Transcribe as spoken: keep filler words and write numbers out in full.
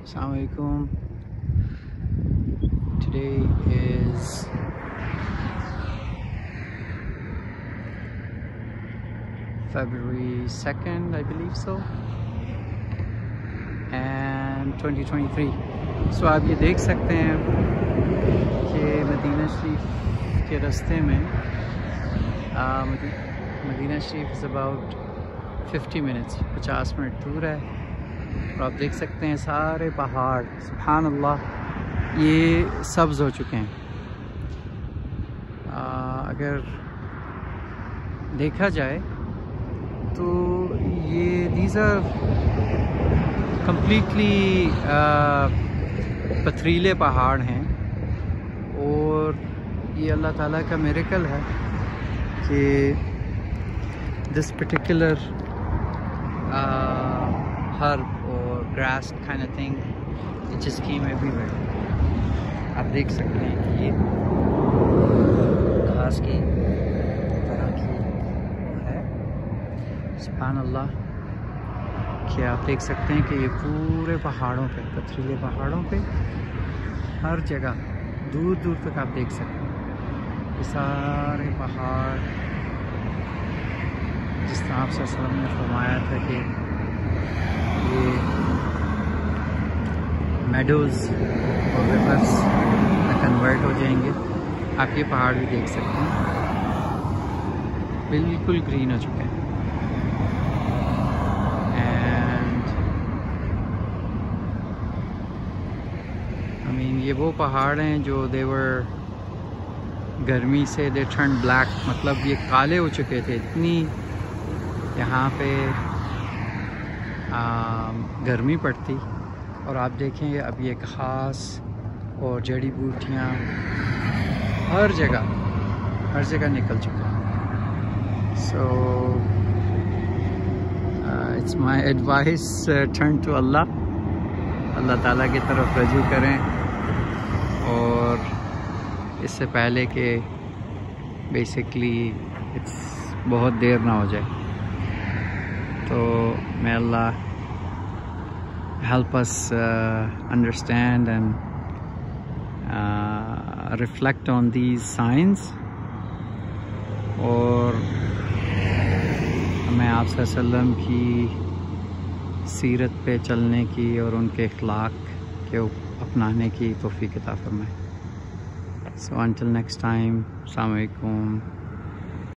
Assalamualaikum. Today is February second, I believe so, and twenty twenty-three. So आप ये देख सकते हैं कि मदीना शरीफ के रास्ते में uh, Madina Sharif is about fifty minutes पचास मिनट दूर है। और आप देख सकते हैं सारे पहाड़, सुभान अल्लाह, ये सब्ज़ हो चुके हैं। आ, अगर देखा जाए तो ये दीज आर कम्प्लीटली पथरीले पहाड़ हैं और ये अल्लाह ताला का मिरेकल है कि this particular herb or grass kind of thing, it just came everywhere. आप देख सकते हैं कि ये घास की तरह की है। सुभान अल्लाह, कि आप देख सकते हैं कि ये पूरे पहाड़ों पे, पथरीले पहाड़ों पे हर जगह दूर दूर तक आप देख सकते हैं ये सारे पहाड़, जिस तरह आप सल्लल्लाहु अलैहि वसल्लम ने फरमाया था कि ये मेडोज़ और रिवर्स में कन्वर्ट हो जाएंगे। आप ये पहाड़ भी देख सकते हैं, बिल्कुल ग्रीन हो चुके हैं। एंड आई मीन ये वो पहाड़ हैं जो देवर गर्मी से दे टर्न ब्लैक, मतलब ये काले हो चुके थे। इतनी यहाँ पे आ, गर्मी पड़ती, और आप देखेंगे अब ये घास और जड़ी बूटियाँ हर जगह हर जगह निकल चुका है। So it's my advice, turn to Allah, Allah Taala की तरफ रजू करें, और इससे पहले कि बेसिकली इट्स बहुत देर ना हो जाए। तो may Allah help us uh, understand and uh, reflect on these signs, और हमें आप सल्लम की सीरत पे चलने की और उनके अखलाक के अपनाने की तौफीक अता फरमाए। So until next time, Assalamu alaikum.